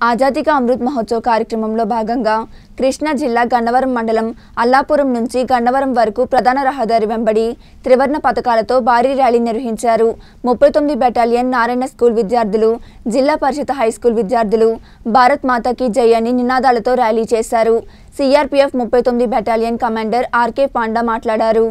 ఆజాదీ కా అమృత్ మహోత్సవ్ కార్యక్రమంలో భాగంగా కృష్ణా జిల్లా గన్నవరం మండలం అల్లాపురం నుంచి గన్నవరం వరకు ప్రధాన రహదారి వెంబడి త్రివర్ణ పతాకాలతో భారీ ర్యాలీ నిర్వహించారు. 39 బెటాలియన్ నారాయణ స్కూల్ విద్యార్థులు, జిల్లా పరిషత్ హై స్కూల్ విద్యార్థులు భారత్ మాతా కీ జై అని నినాదాలతో ర్యాలీ చేశారు. CRPF 39 battalion commander RK Panda మాట్లాడారు.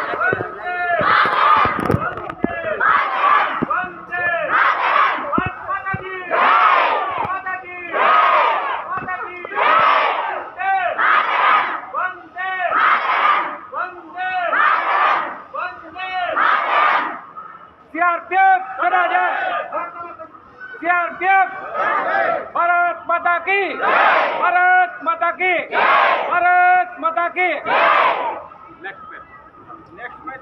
सीआरपीएफ भारत माता की, भारत माता की, भारत माता की। नेक्स्ट मैच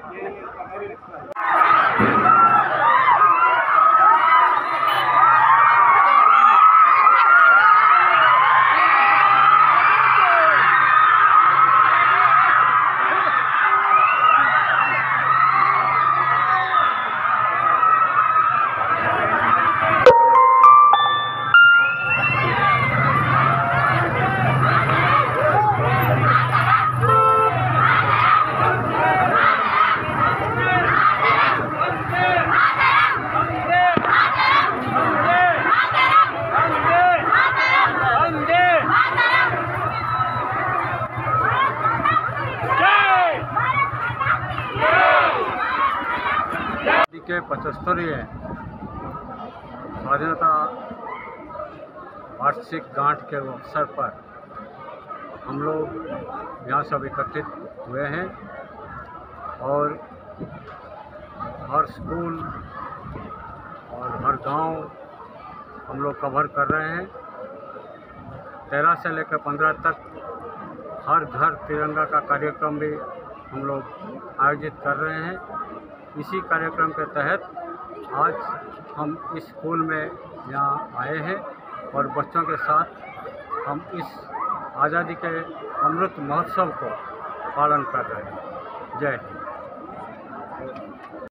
के 75वें स्वाधीनता वार्षिक गांठ के अवसर पर हम लोग यहाँ सब एकत्रित हुए हैं और हर स्कूल और हर गांव हम लोग कवर कर रहे हैं। 13 से लेकर 15 तक हर घर तिरंगा का कार्यक्रम भी हम लोग आयोजित कर रहे हैं। इसी कार्यक्रम के तहत आज हम इस स्कूल में यहाँ आए हैं और बच्चों के साथ हम इस आज़ादी के अमृत महोत्सव को पालन कर रहे हैं। जय हिंद।